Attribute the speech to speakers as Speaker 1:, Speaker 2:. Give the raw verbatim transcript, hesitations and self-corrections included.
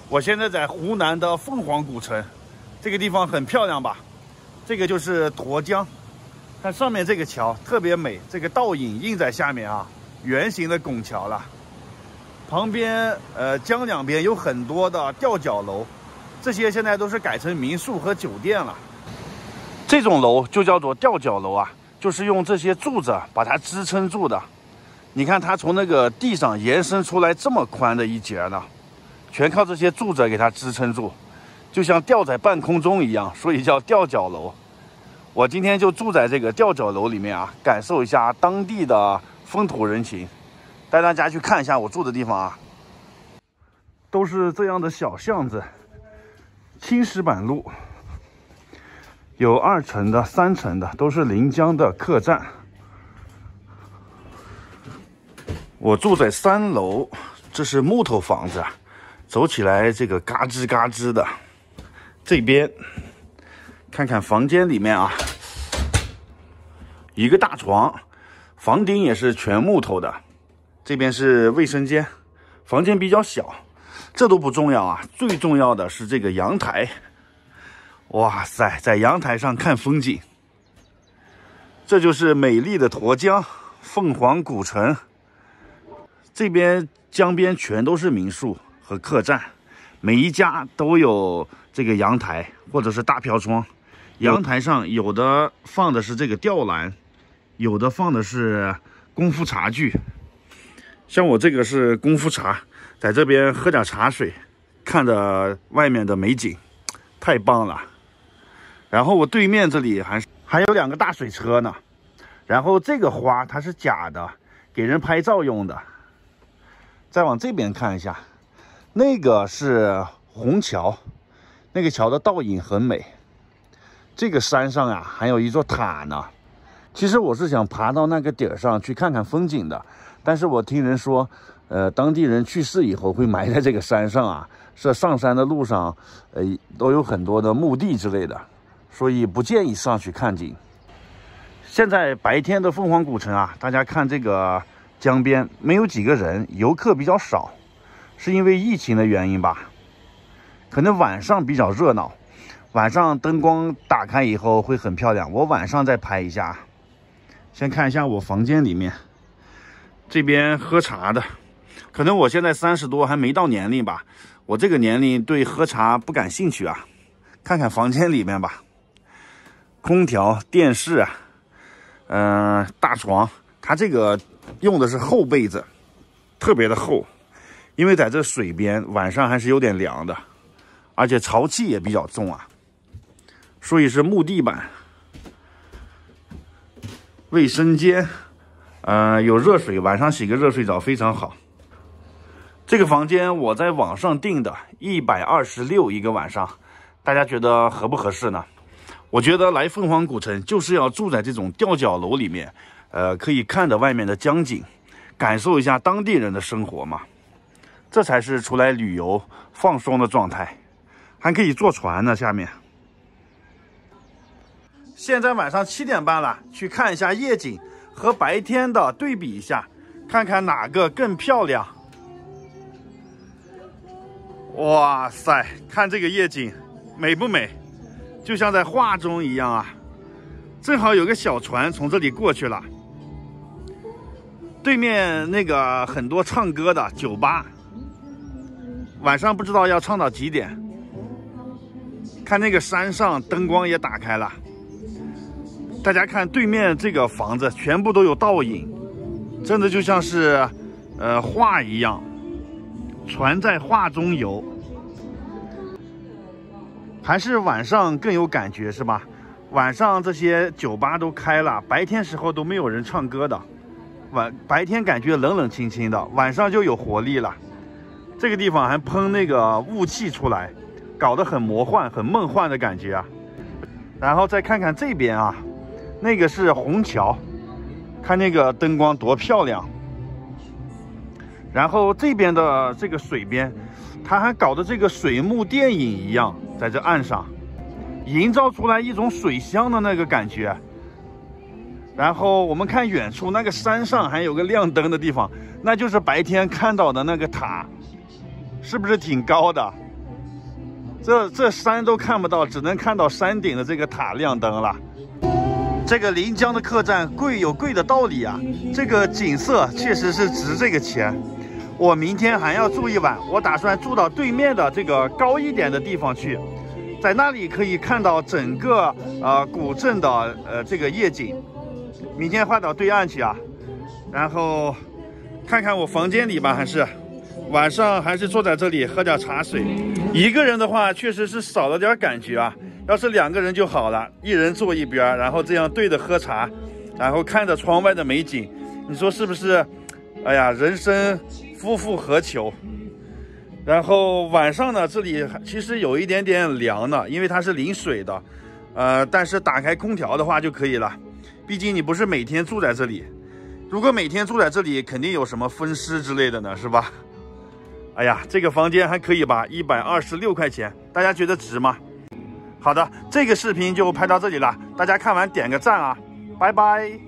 Speaker 1: 我现在在湖南的凤凰古城，这个地方很漂亮吧？这个就是沱江，看上面这个桥特别美，这个倒影映在下面啊，圆形的拱桥了。旁边呃江两边有很多的吊脚楼，这些现在都是改成民宿和酒店了。这种楼就叫做吊脚楼啊，就是用这些柱子把它支撑住的。你看它从那个地上延伸出来这么宽的一截呢，全靠这些柱子给它支撑住，就像吊在半空中一样，所以叫吊脚楼。我今天就住在这个吊脚楼里面啊，感受一下当地的风土人情，带大家去看一下我住的地方啊。都是这样的小巷子，青石板路，有二层的、三层的，都是临江的客栈。我住在三楼，这是木头房子，走起来这个嘎吱嘎吱的。这边看看房间里面啊，一个大床，房顶也是全木头的。这边是卫生间，房间比较小，这都不重要啊，最重要的是这个阳台。哇塞，在阳台上看风景，这就是美丽的沱江凤凰古城。这边江边全都是民宿和客栈，每一家都有这个阳台或者是大飘窗。阳台上有的放的是这个吊篮，有的放的是功夫茶具。像我这个是功夫茶，在这边喝点茶水，看着外面的美景，太棒了。然后我对面这里还还有两个大水车呢。然后这个花它是假的，给人拍照用的。再往这边看一下，那个是虹桥，那个桥的倒影很美。这个山上啊还有一座塔呢。其实我是想爬到那个顶上去看看风景的，但是我听人说呃当地人去世以后会埋在这个山上啊，是上山的路上呃都有很多的墓地之类的，所以不建议上去看景。现在白天的凤凰古城啊，大家看这个江边没有几个人，游客比较少，是因为疫情的原因吧？可能晚上比较热闹，晚上灯光打开以后会很漂亮。我晚上再拍一下。先看一下我房间里面，这边喝茶的，可能我现在三十多还没到年龄吧，我这个年龄对喝茶不感兴趣啊。看看房间里面吧，空调、电视啊，嗯、呃，大床，它这个用的是厚被子，特别的厚，因为在这水边晚上还是有点凉的，而且潮气也比较重啊，所以是木地板。卫生间，呃，有热水，晚上洗个热水澡非常好。这个房间我在网上订的，一百二十六一个晚上，大家觉得合不合适呢？我觉得来凤凰古城就是要住在这种吊脚楼里面，呃，可以看着外面的江景，感受一下当地人的生活嘛，这才是出来旅游放松的状态。还可以坐船呢，下面。现在晚上七点半了，去看一下夜景，和白天的对比一下，看看哪个更漂亮。哇塞，看这个夜景美不美？就像在画中一样啊！正好有个小船从这里过去了。对面那个很多唱歌的酒吧，晚上不知道要唱到几点。看那个山上灯光也打开了。大家看对面这个房子全部都有倒影，真的就像是呃画一样，船在画中游。还是晚上更有感觉是吧？晚上这些酒吧都开了，白天时候都没有人唱歌的，晚白天感觉冷冷清清的，晚上就有活力了。这个地方还喷那个雾气出来，搞得很魔幻很梦幻的感觉啊。然后再看看这边啊，那个是虹桥，看那个灯光多漂亮。然后这边的这个水边，它还搞得这个水幕电影一样，在这岸上营造出来一种水乡的那个感觉。然后我们看远处那个山上还有个亮灯的地方，那就是白天看到的那个塔，是不是挺高的？ 这这山都看不到，只能看到山顶的这个塔亮灯了。这个临江的客栈贵有贵的道理啊，这个景色确实是值这个钱。我明天还要住一晚，我打算住到对面的这个高一点的地方去，在那里可以看到整个呃古镇的呃这个夜景。明天换到对岸去啊，然后看看我房间里吧，还是晚上还是坐在这里喝点茶水。一个人的话确实是少了点感觉啊，要是两个人就好了，一人坐一边，然后这样对着喝茶，然后看着窗外的美景，你说是不是？哎呀，人生夫复何求？然后晚上呢，这里其实有一点点凉呢，因为它是临水的，呃，但是打开空调的话就可以了。毕竟你不是每天住在这里，如果每天住在这里，肯定有什么风湿之类的呢，是吧？哎呀，这个房间还可以吧，一百二十六块钱，大家觉得值吗？好的，这个视频就拍到这里了，大家看完点个赞啊，拜拜。